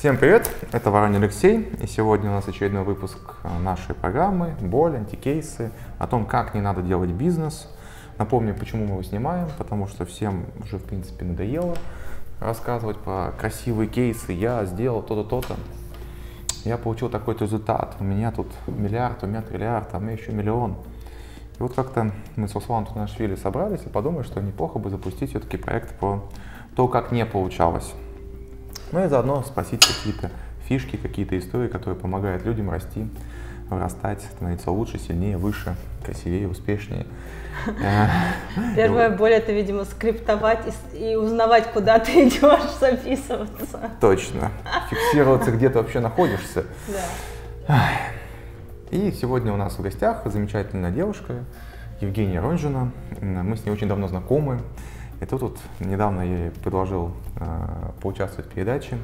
Всем привет, это Воронин Алексей, и сегодня у нас очередной выпуск нашей программы «Боль, антикейсы», о том, как не надо делать бизнес. Напомню, почему мы его снимаем, потому что всем уже, в принципе, надоело рассказывать про красивые кейсы. Я сделал то-то, то-то, я получил такой-то результат, у меня тут миллиард, у меня триллиард, а у меня еще миллион. И вот как-то мы с Русланом Тунашвили собрались и подумали, что неплохо бы запустить все-таки проект по то, как не получалось. Ну и заодно спросить какие-то фишки, какие-то истории, которые помогают людям расти, вырастать, становиться лучше, сильнее, выше, красивее, успешнее. Первая боль — это, видимо, скриптовать и узнавать, куда ты идешь, записываться. Точно. Фиксироваться, где ты вообще находишься. Да. И сегодня у нас в гостях замечательная девушка Евгения Ронжина. Мы с ней очень давно знакомы. И тут вот недавно я ей предложил поучаствовать в передаче.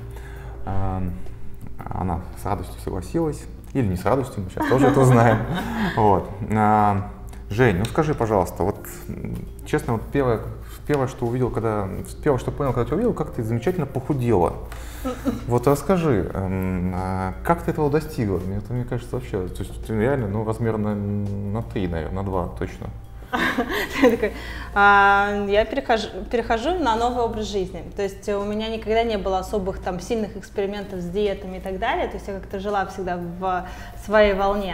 Она с радостью согласилась. Или не с радостью, мы сейчас тоже это узнаем. Вот. Жень, ну скажи, пожалуйста, вот честно, вот первое, что увидел, первое, что понял, когда тебя увидел, как ты замечательно похудела. Вот расскажи, как ты этого достигла? Мне кажется, вообще, то есть ты реально, ну, размер на 3, наверное, на 2 точно. Я перехожу на новый образ жизни. То есть у меня никогда не было особых там сильных экспериментов с диетами и так далее. То есть я как-то жила всегда в своей волне.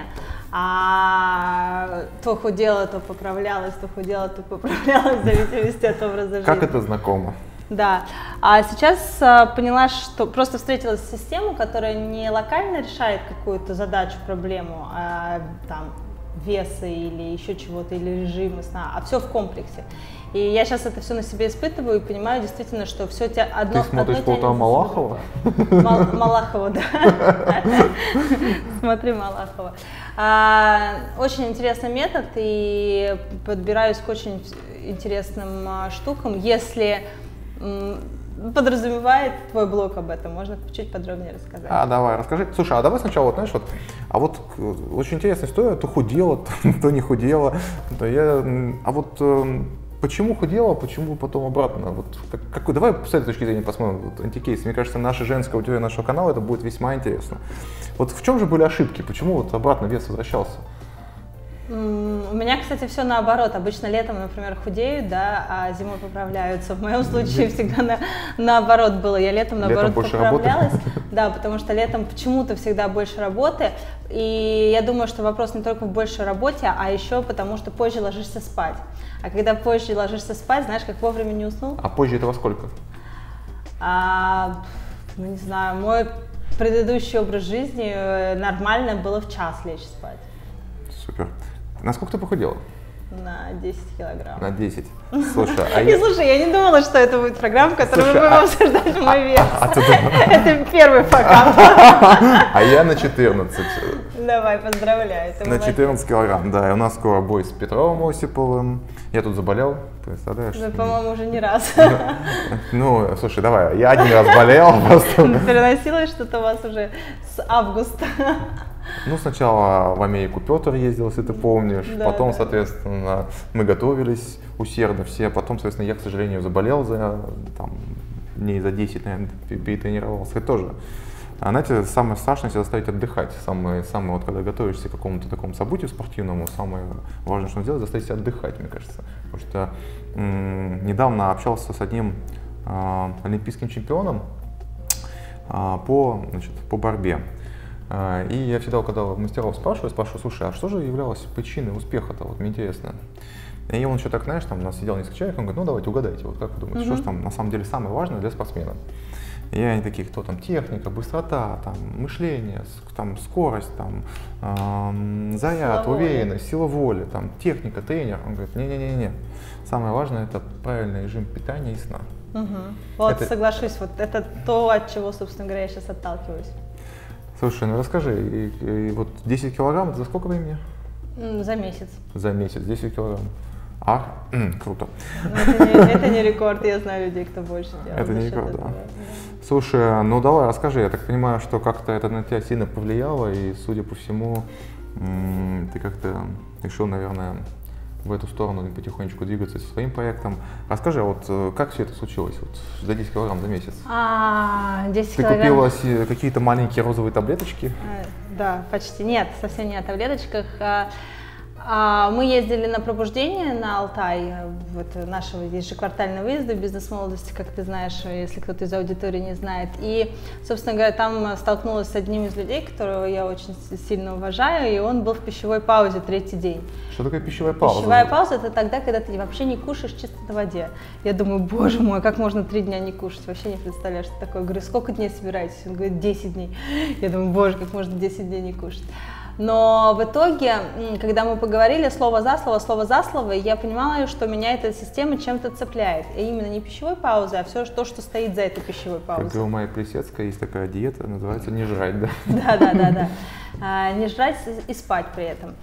То худела, то поправлялась, то худела, то поправлялась, в зависимости от образа жизни. Как это знакомо? Да. А сейчас поняла, что просто встретилась с системой, которая не локально решает какую-то задачу, проблему, там, веса или еще чего-то, или режима сна, а все в комплексе. И я сейчас это все на себе испытываю и понимаю действительно, что все тебя одно. Ты смотришь по Малахова? Малахова, да. Смотри Малахова. Очень интересный метод, и подбираюсь к очень интересным штукам. Если подразумевает твой блог об этом, можно чуть подробнее рассказать. Давай, расскажи. Слушай, давай сначала, вот, знаешь, вот очень интересная история, то худела, то не худела. Почему худела, почему потом обратно? Вот, давай с этой точки зрения посмотрим антикейс. Мне кажется, наша женская аудитория нашего канала, это будет весьма интересно. Вот в чем же были ошибки, почему вот обратно вес возвращался? У меня, кстати, все наоборот. Обычно летом, например, худеют, да, а зимой поправляются. В моем случае всегда наоборот было. Я летом наоборот поправлялась. Да, потому что летом почему-то всегда больше работы. И я думаю, что вопрос не только в большей работе, а еще потому, что позже ложишься спать. А когда позже ложишься спать, знаешь, как вовремя не уснул. А позже это во сколько? Ну, не знаю, мой предыдущий образ жизни нормально было в час лечь спать. Супер. Насколько ты похудела? На 10 килограмм. На 10. Слушай, слушай, я не думала, что это будет программа, в которой мы будем обсуждать мой вес. Это первый факап. А я на 14. Давай, поздравляю. На 14 килограмм, да. И у нас скоро бой с Петровым Осиповым. Я тут заболел, представляешь? Ну, по-моему, уже не раз. Ну, слушай, давай, я один раз болел просто. Переносилось что-то у вас уже с августа. Ну, сначала в Америку Петр ездил, если ты помнишь, да, потом, да. Соответственно, мы готовились усердно все, потом, соответственно, я, к сожалению, заболел дней за 10, наверное, перетренировался, это тоже. А знаете, самое страшное — себя заставить отдыхать, самое, вот, когда готовишься к какому-то такому событию спортивному, самое важное, что сделать, заставить себя отдыхать, мне кажется, потому что недавно общался с одним олимпийским чемпионом по борьбе. И я всегда, когда мастеров спрашиваю, слушай, а что же являлось причиной успеха-то, вот мне интересно. И он еще так, знаешь, там у нас сидел несколько человек, он говорит, ну давайте угадайте, вот как вы думаете, что же там на самом деле самое важное для спортсмена? И они такие, кто там, техника, быстрота, там, мышление, там, скорость, там, заряд, уверенность, сила воли, там, техника, тренер. Он говорит, не-не-не, самое важное — это правильный режим питания и сна. Вот, соглашусь, вот это то, от чего, собственно говоря, я сейчас отталкиваюсь. Слушай, ну расскажи, и вот 10 килограмм, это за сколько времени? За месяц. За месяц, 10 килограмм. Круто. Это не рекорд, я знаю людей, кто больше делал. Это не рекорд, да. Слушай, ну давай расскажи, я так понимаю, что как-то это на тебя сильно повлияло, и, судя по всему, ты как-то решил, наверное, в эту сторону потихонечку двигаться со своим проектом. Расскажи, вот как все это случилось вот, за 10 килограмм за месяц? 10 Ты килограмм. купила какие-то маленькие розовые таблеточки? Да, почти. Нет, совсем не о таблеточках. Мы ездили на пробуждение на Алтай, вот нашего ежеквартального выезда «Бизнес молодости», как ты знаешь, если кто-то из аудитории не знает. И, собственно говоря, там столкнулась с одним из людей, которого я очень сильно уважаю, и он был в пищевой паузе 3-й день. Что такое пищевая пауза? Пищевая пауза – это тогда, когда ты вообще не кушаешь чисто на воде. Я думаю, боже мой, как можно 3 дня не кушать? Вообще не представляю, что такое. Я говорю, сколько дней собираетесь? Он говорит, 10 дней. Я думаю, боже, как можно 10 дней не кушать? Но в итоге, когда мы поговорили слово за слово, я понимала, что меня эта система чем-то цепляет. И именно не пищевой паузы, а все то, что стоит за этой пищевой паузой. Как у Майи Плисецкой есть такая диета, называется «не жрать», да? Да. Не жрать и спать при этом.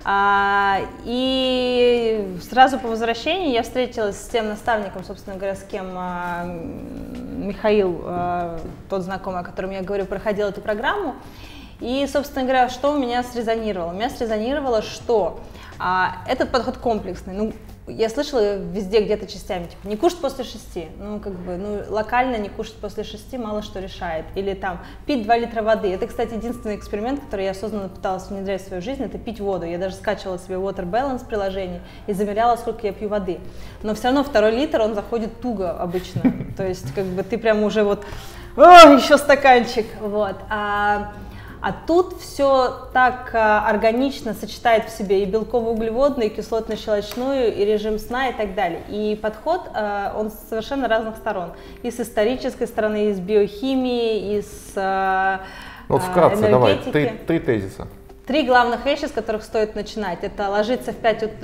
И сразу по возвращении я встретилась с тем наставником, собственно говоря, с кем Михаил, тот знакомый, о котором я говорю, проходил эту программу. И, собственно говоря, что у меня срезонировало? У меня срезонировало, что этот подход комплексный. Ну, я слышала везде где-то частями, типа, не кушать после 6. Локально не кушать после 6 мало что решает. Или там пить 2 литра воды. Это, кстати, единственный эксперимент, который я осознанно пыталась внедрять в свою жизнь, это пить воду. Я даже скачивала себе Water Balance приложение и замеряла, сколько я пью воды. Но все равно 2-й литр, он заходит туго обычно. То есть, как бы ты прям уже вот, еще стаканчик, вот. А тут все так органично сочетает в себе и белково-углеводную, и кислотно-щелочную, и режим сна и так далее. И подход, он с совершенно разных сторон. И с исторической стороны, и с биохимией, и с вкратце, давай, 3 тезиса. 3 главных вещи, с которых стоит начинать. Это ложиться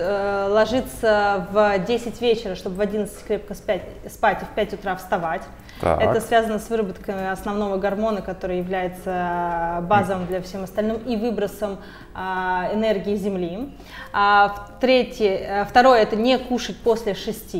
в 10 вечера, чтобы в 11 крепко спать и в 5 утра вставать. Так. Это связано с выработкой основного гормона, который является базовым для всем остальным, и выбросом энергии Земли. Второе – это не кушать после 6.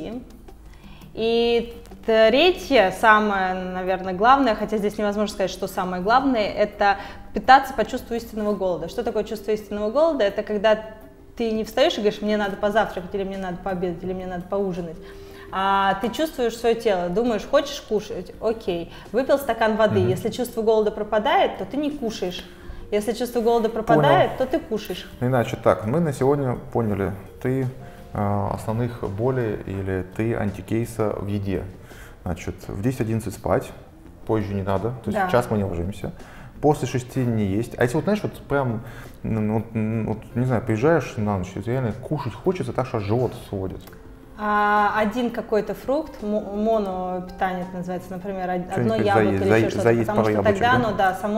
И третье, самое, наверное, главное, хотя здесь невозможно сказать, что самое главное, это питаться по чувству истинного голода. Что такое чувство истинного голода? Это когда ты не встаешь и говоришь, мне надо позавтракать, или мне надо пообедать, или мне надо поужинать. А ты чувствуешь свое тело, думаешь, хочешь кушать, окей, выпил стакан воды, если чувство голода пропадает, то ты не кушаешь, если чувство голода пропадает, то ты кушаешь. Иначе так, мы на сегодня поняли, ты основных болей или ты антикейса в еде. Значит, в 10-11 спать, позже не надо, то есть в час мы не ложимся. После 6 не есть. А если вот, знаешь, вот прям, не знаю, приезжаешь на ночь, реально кушать хочется, так что живот сводит. Один какой-то фрукт, монопитание это называется, например, одно яблоко или еще что-то, потому что тогда оно,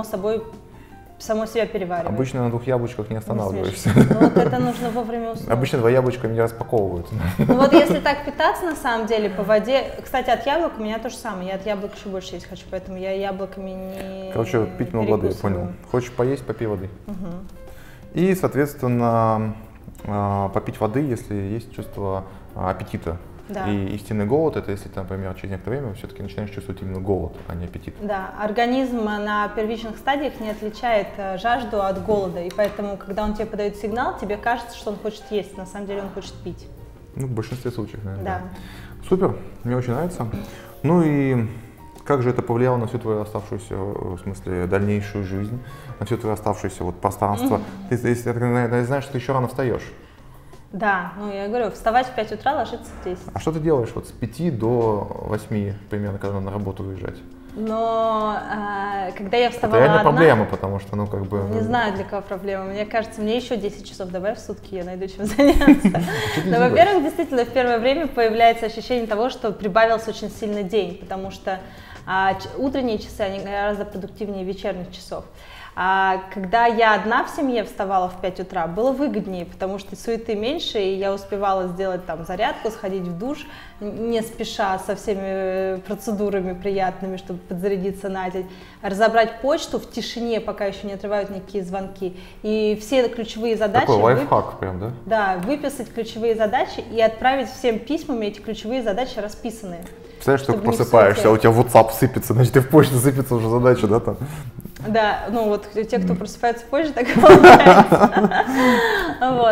само себя переваривает. Обычно на 2 яблочках не останавливаешься. Ну вот это нужно вовремя уснуть. Обычно 2 яблочка меня распаковывают. Ну вот если так питаться на самом деле по воде, кстати, от яблок у меня то же самое, я от яблок еще больше есть хочу, поэтому я яблоками не Короче, пить много воды, понял. Хочешь поесть, попей воды. И, соответственно, попить воды, если есть чувство аппетита. Да. И истинный голод – это если ты, например, через некоторое время все-таки начинаешь чувствовать именно голод, а не аппетит. Да, организм на первичных стадиях не отличает жажду от голода, и поэтому, когда он тебе подает сигнал, тебе кажется, что он хочет есть, на самом деле он хочет пить. Ну, в большинстве случаев, наверное. Да. Супер, мне очень нравится. Ну и как же это повлияло на всю твою оставшуюся, в смысле, дальнейшую жизнь, на все твое оставшееся пространство? Ты, наверное, знаешь, что ты еще рано встаешь. Да, ну я говорю, вставать в 5 утра, ложиться в 10. А что ты делаешь вот с 5 до 8 примерно, когда на работу выезжать? Но когда я вставала это реально одна... проблема, потому что, Не знаю, для кого проблема. Мне кажется, мне еще 10 часов добавь в сутки, я найду чем заняться. Но, во-первых, действительно, в первое время появляется ощущение того, что прибавился очень сильный день, потому что утренние часы, они гораздо продуктивнее вечерних часов. А когда я одна в семье вставала в 5 утра, было выгоднее, потому что суеты меньше, и я успевала сделать там зарядку, сходить в душ, не спеша, со всеми процедурами приятными, чтобы подзарядиться на день, разобрать почту в тишине, пока еще не отрывают никакие звонки, и все ключевые задачи... Такой лайфхак прям, да? Да, выписать ключевые задачи и отправить всем письмами эти ключевые задачи расписанные. Представляешь, что ты просыпаешься, а у тебя WhatsApp сыпется, значит, и в почту сыпется уже задача, да, там? Да, ну вот те, кто просыпается позже, так и получается. Вот.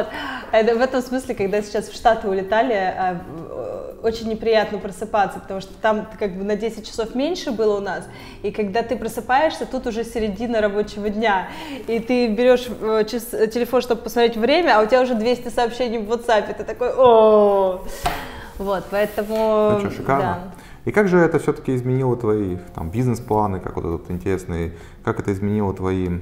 Это в этом смысле, когда сейчас в Штаты улетали, очень неприятно просыпаться, потому что там как бы на 10 часов меньше было у нас, и когда ты просыпаешься, тут уже середина рабочего дня, и ты берешь телефон, чтобы посмотреть время, а у тебя уже 200 сообщений в WhatsApp, ты такой, о, вот, поэтому... Ну что, шикарно. Да. И как же это все-таки изменило твои там бизнес-планы, как вот этот интересный, как это изменило твою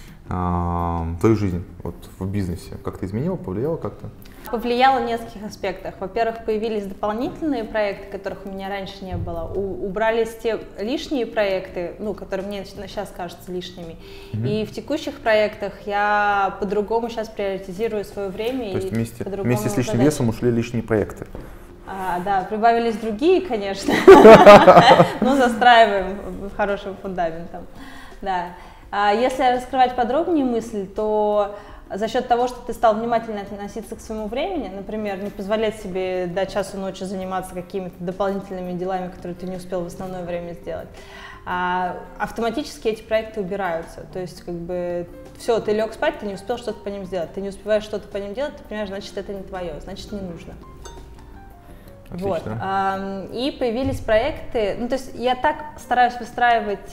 жизнь вот, в бизнесе? Как это изменило, повлияло как-то? Повлияло в нескольких аспектах. Во-первых, появились дополнительные проекты, которых у меня раньше не было. Убрались те лишние проекты, ну, которые мне сейчас кажутся лишними. И в текущих проектах я по-другому сейчас приоритизирую свое время. То есть вместе с лишним весом ушли лишние проекты? Да, прибавились другие, конечно, но застраиваем хорошим фундаментом. Да. Если раскрывать подробнее мысль, то за счет того, что ты стал внимательно относиться к своему времени, например, не позволять себе до часу ночи заниматься какими-то дополнительными делами, которые ты не успел в основное время сделать, автоматически эти проекты убираются. То есть, как бы, все, ты лег спать, ты не успел что-то по ним сделать, ты не успеваешь что-то по ним делать, ты понимаешь, значит, это не твое, значит, не нужно. Вот. И появились проекты, ну, то есть я так стараюсь выстраивать,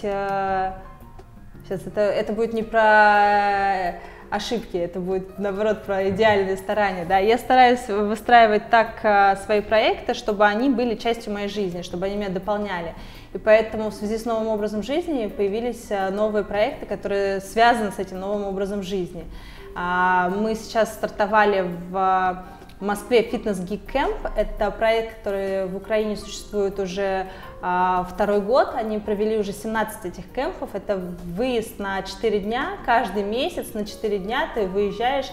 сейчас это будет не про ошибки, это будет, наоборот, про идеальные старания, да, я стараюсь выстраивать так свои проекты, чтобы они были частью моей жизни, чтобы они меня дополняли, и поэтому в связи с новым образом жизни появились новые проекты, которые связаны с этим новым образом жизни. Мы сейчас стартовали в Москве Fitness Geek Camp. Это проект, который в Украине существует уже второй год. Они провели уже 17 этих кемпов. Это выезд на 4 дня. Каждый месяц на 4 дня ты выезжаешь.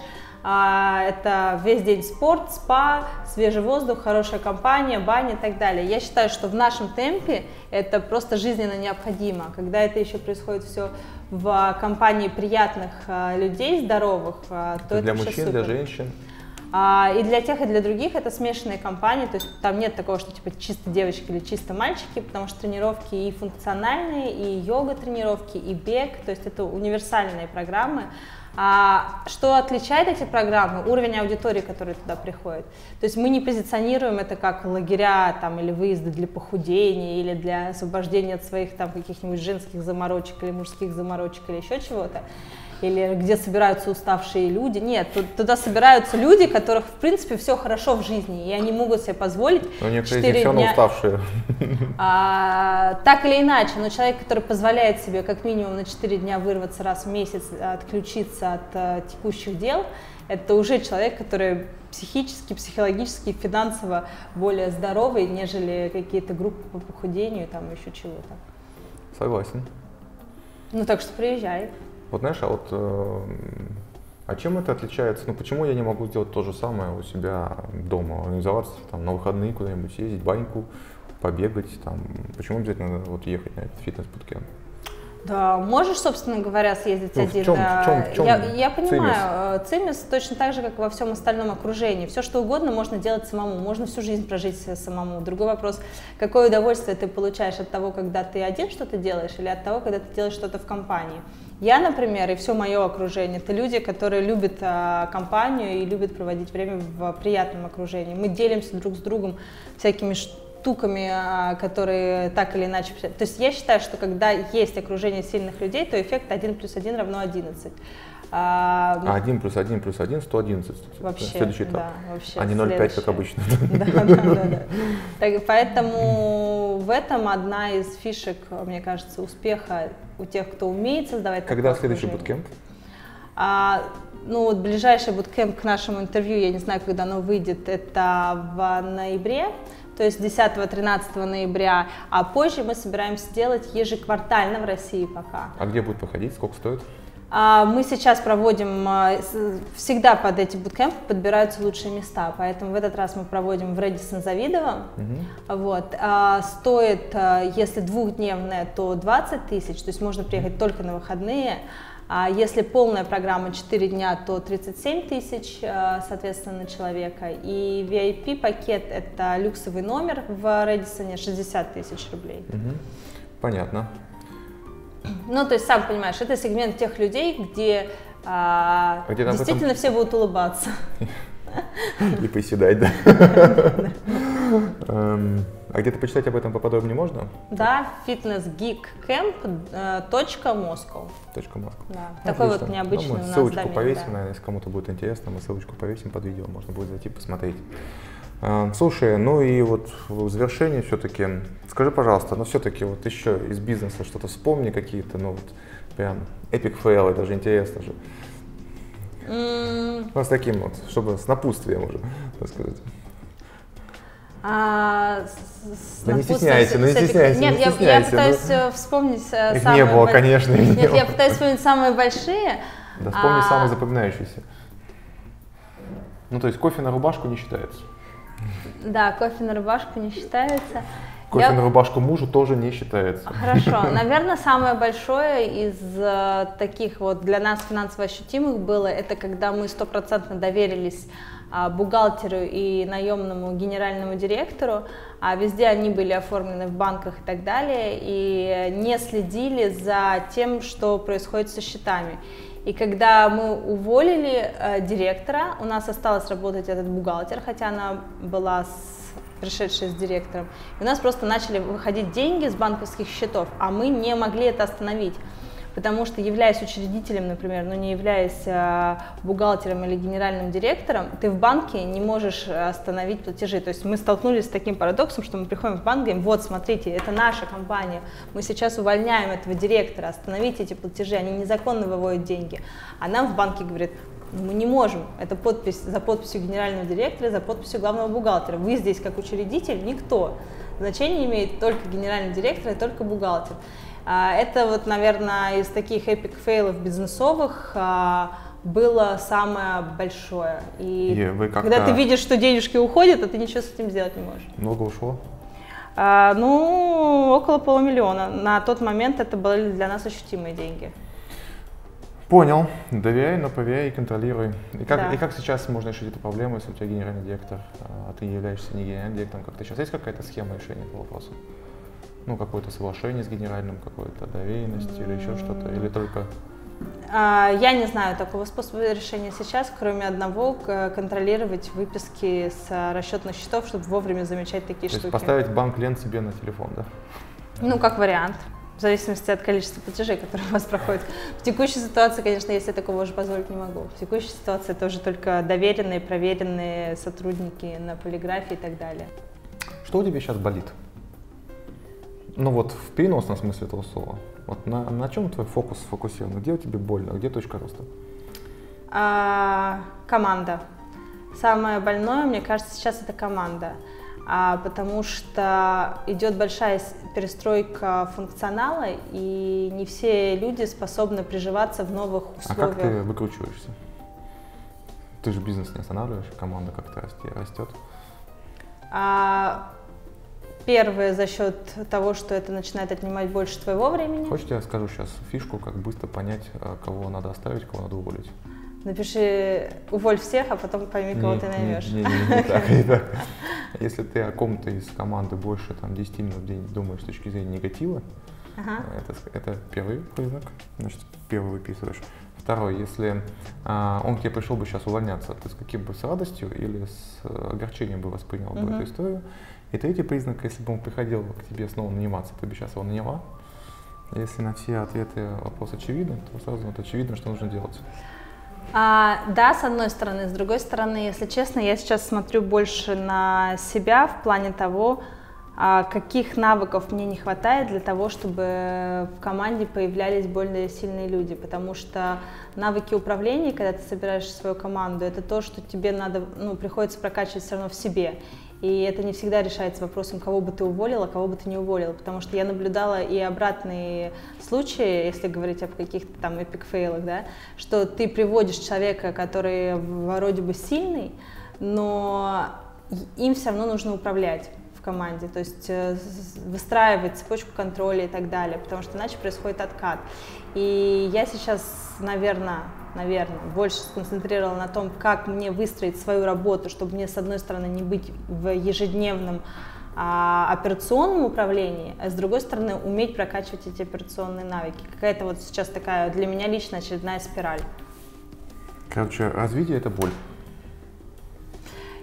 Это весь день спорт, спа, свежий воздух, хорошая компания, баня и так далее. Я считаю, что в нашем темпе это просто жизненно необходимо. Когда это еще происходит все в компании приятных людей, здоровых, то это для вообще мужчин, супер. для женщин. И для тех, и для других это смешанные компании, то есть там нет такого, что типа чисто девочки или чисто мальчики, потому что тренировки и функциональные, и йога-тренировки, и бег, то есть это универсальные программы. Что отличает эти программы? Уровень аудитории, который туда приходит. То есть мы не позиционируем это как лагеря там, или выезды для похудения, или для освобождения от своих там каких-нибудь женских заморочек, или мужских заморочек, или еще чего-то. Или где собираются уставшие люди. Нет, туда собираются люди, которых, в принципе, все хорошо в жизни, и они могут себе позволить 4 дня... уставшие. Так или иначе, но человек, который позволяет себе как минимум на 4 дня вырваться раз в месяц, отключиться от текущих дел, это уже человек, который психически, психологически, финансово более здоровый, нежели какие-то группы по похудению, там еще чего-то. Согласен. Ну так что приезжай. Вот знаешь, а чем это отличается? Ну почему я не могу сделать то же самое у себя дома, организоваться там, на выходные куда-нибудь съездить, баньку, побегать, там, почему обязательно вот ехать на этот фитнес-буткемп? Да, можешь, собственно говоря, съездить один. В чем я понимаю, цимис точно так же, как во всем остальном окружении. Все, что угодно можно делать самому, можно всю жизнь прожить самому. Другой вопрос, какое удовольствие ты получаешь от того, когда ты один что-то делаешь, или от того, когда ты делаешь что-то в компании. Я, например, и все мое окружение, это люди, которые любят компанию и любят проводить время в приятном окружении. Мы делимся друг с другом всякими штуками, которые так или иначе... То есть я считаю, что когда есть окружение сильных людей, то эффект 1 + 1 равно 11. 1 + 1 + 1 – 111. Вообще, следующий этап. Да, вообще, а не 0,5, как обычно. Да. Поэтому в этом одна из фишек, мне кажется, успеха у тех, кто умеет создавать. Когда следующий буткемп? Ну, вот ближайший буткемп к нашему интервью, я не знаю, когда оно выйдет, это в ноябре. То есть 10-13 ноября, а позже мы собираемся делать ежеквартально в России пока. А где будет проходить, сколько стоит? Мы сейчас проводим, всегда под эти буткемпы подбираются лучшие места, поэтому в этот раз мы проводим в Рэдиссон Завидово. Вот. Стоит, если двухдневная, то 20 тысяч, то есть можно приехать только на выходные. А если полная программа 4 дня, то 37 тысяч, соответственно, на человека. И VIP-пакет – это люксовый номер в Рэдиссоне, 60 тысяч рублей. Понятно. Ну, то есть, сам понимаешь, это сегмент тех людей, где действительно все будут улыбаться. И приседать, да. А где-то почитать об этом поподробнее можно? Да, fitnessgeekcamp.moscow. Да. Такой вот необычный у нас ссылочку домен, повесим, да. наверное, если кому-то будет интересно, мы ссылочку повесим под видео, можно будет зайти посмотреть. Слушай, ну и вот в завершение все-таки, скажи, пожалуйста, ну все-таки вот еще из бизнеса что-то вспомни какие-то, ну вот прям эпик фейлы, даже интересно же. Ну, с таким вот, чтобы с напутствием уже, так сказать. Да не стесняйся, ну не стесняйся. Нет, я пытаюсь вспомнить их не было, конечно. Нет, я пытаюсь вспомнить самые большие. Да, вспомни самые запоминающиеся. Ну, то есть кофе на рубашку не считается. Да, кофе на рубашку не считается. Кофе на рубашку мужу тоже не считается. Хорошо. Наверное, самое большое из таких вот для нас финансово ощутимых было, это когда мы 100% доверились бухгалтеру и наемному генеральному директору, а везде они были оформлены в банках и так далее, и не следили за тем, что происходит со счетами. И когда мы уволили директора, у нас осталось работать этот бухгалтер, хотя она была пришедшая с директором, и у нас просто начали выходить деньги с банковских счетов, а мы не могли это остановить. Потому что, являясь учредителем, например, но не являясь бухгалтером или генеральным директором, ты в банке не можешь остановить платежи. То есть мы столкнулись с таким парадоксом, что мы приходим в банк и говорим: вот, смотрите, это наша компания, мы сейчас увольняем этого директора, остановите эти платежи, они незаконно выводят деньги. А нам в банке говорят: мы не можем, это подпись за подписью генерального директора, за подписью главного бухгалтера. Вы здесь как учредитель никто. Значение имеет только генеральный директор и только бухгалтер. Это вот, наверное, из таких эпик фейлов бизнесовых было самое большое. И когда ты видишь, что денежки уходят, а ты ничего с этим сделать не можешь. Много ушло? Ну, около $500 000. На тот момент это были для нас ощутимые деньги. Понял. Доверяй, но проверяй и контролируй. И как сейчас можно решить эту проблему, если у тебя генеральный директор, а ты не являешься не генеральным директором? Как-то сейчас есть какая-то схема решения этого вопроса? Ну, какое-то соглашение с генеральным, какое-то доверенность или еще что-то, или только… Я не знаю такого способа решения сейчас, кроме одного, контролировать выписки с расчетных счетов, чтобы вовремя замечать такие штуки. То есть поставить банк-клиент себе на телефон, да? Ну, как вариант, в зависимости от количества платежей, которые у вас проходят. В текущей ситуации, конечно, если я такого уже позволить не могу. В текущей ситуации тоже только доверенные, проверенные сотрудники на полиграфе и так далее. Что у тебя сейчас болит? Ну вот в переносном смысле этого слова. Вот на чем твой фокус сфокусирован? Где у тебя больно? Где точка роста? Команда. Самое больное, мне кажется, сейчас это команда. Потому что идет большая перестройка функционала, и не все люди способны приживаться в новых условиях. А как ты выкручиваешься? Ты же бизнес не останавливаешь, команда как-то растет. Первое, за счет того, что это начинает отнимать больше твоего времени. Хочешь, я скажу сейчас фишку, как быстро понять, кого надо оставить, кого надо уволить? Напиши: уволь всех, а потом пойми, кого ты наймешь. Не так. Если ты о ком-то из команды больше 10 минут в день думаешь с точки зрения негатива, это первый признак, значит, первый выписываешь. Второй, если он к тебе пришел бы сейчас увольняться, ты с каким бы, с радостью или с огорчением бы воспринял бы эту историю? И третий признак, если бы он приходил к тебе снова наниматься, ты бы сейчас его наняла. Если на все ответы вопрос очевиден, то сразу очевидно, что нужно делать. Да, с одной стороны. С другой стороны, если честно, я сейчас смотрю больше на себя в плане того, каких навыков мне не хватает для того, чтобы в команде появлялись более сильные люди. Потому что навыки управления, когда ты собираешь свою команду, это то, что тебе надо, приходится прокачивать все равно в себе. И это не всегда решается вопросом, кого бы ты уволил, а кого бы ты не уволил. Потому что я наблюдала и обратные случаи, если говорить об каких-то там эпик-фейлах, да, что ты приводишь человека, который вроде бы сильный, но им все равно нужно управлять в команде, то есть выстраивать цепочку контроля и так далее, потому что иначе происходит откат. И я сейчас, наверное, больше сконцентрировала на том, как мне выстроить свою работу, чтобы мне, с одной стороны, не быть в ежедневном операционном управлении, а с другой стороны, уметь прокачивать эти операционные навыки. Какая-то вот сейчас такая для меня лично очередная спираль. Короче, развитие — это боль.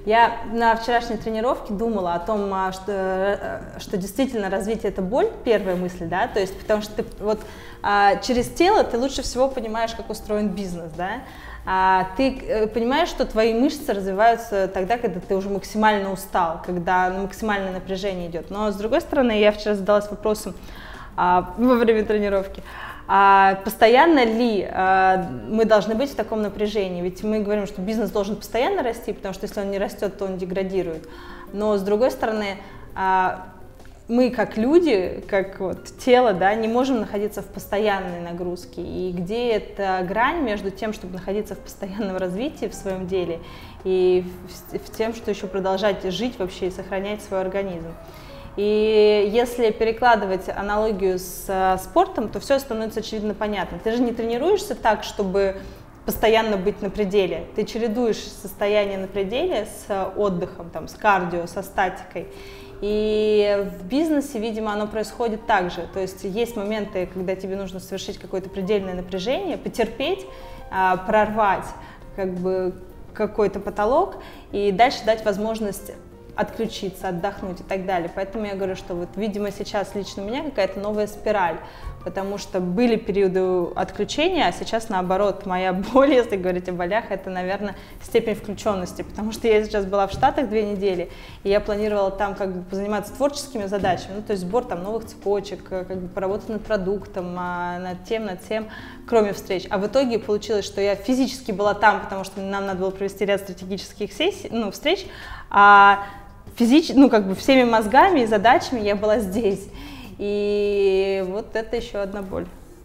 Я на вчерашней тренировке думала о том, что действительно развитие — это боль, первая мысль, да, то есть потому что ты вот через тело ты лучше всего понимаешь, как устроен бизнес, да, ты понимаешь, что твои мышцы развиваются тогда, когда ты уже максимально устал, когда максимальное напряжение идет. Но с другой стороны, я вчера задалась вопросом во время тренировки, постоянно ли мы должны быть в таком напряжении? Ведь мы говорим, что бизнес должен постоянно расти, потому что если он не растет, то он деградирует. Но с другой стороны, мы как люди, как вот тело, да, не можем находиться в постоянной нагрузке. И где эта грань между тем, чтобы находиться в постоянном развитии в своем деле, и в тем, что еще продолжать жить вообще и сохранять свой организм? И если перекладывать аналогию с спортом, то все становится очевидно понятно. Ты же не тренируешься так, чтобы постоянно быть на пределе. Ты чередуешь состояние на пределе с отдыхом, там, с кардио, со статикой. И в бизнесе, видимо, оно происходит так же. То есть есть моменты, когда тебе нужно совершить какое-то предельное напряжение, потерпеть, прорвать как бы какой-то потолок и дальше дать возможность отключиться, отдохнуть и так далее. Поэтому я говорю, что вот, видимо, сейчас лично у меня какая-то новая спираль, потому что были периоды отключения, а сейчас, наоборот, моя боль, если говорить о болях, это, наверное, степень включенности, потому что я сейчас была в Штатах 2 недели, и я планировала там как бы позаниматься творческими задачами, ну, то есть сбор там новых цепочек, как бы поработать над продуктом, над тем, кроме встреч. А в итоге получилось, что я физически была там, потому что нам надо было провести ряд стратегических сессий, ну, встреч, а ну, как бы всеми мозгами и задачами я была здесь. И вот это еще одна боль.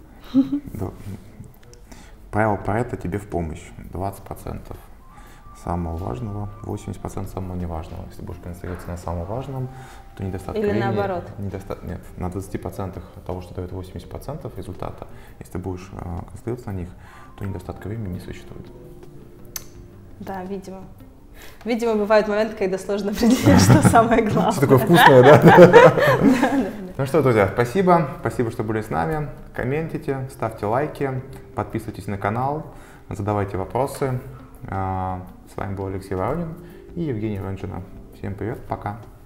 Правило Парето тебе в помощь. 20% самого важного, 80% самого неважного. Если будешь концентрироваться на самом важном, то недостаток времени... Или наоборот? Нет, на 20% того, что дает 80% результата, если ты будешь концентрироваться на них, то недостатка времени не существует. Да, видимо. Видимо, бывают моменты, когда сложно определить, что самое главное. Все такое вкусное, да? Ну что, друзья, спасибо. Спасибо, что были с нами. Комментите, ставьте лайки, подписывайтесь на канал, задавайте вопросы. С вами был Алексей Воронин и Евгений Ронжина. Всем привет, пока.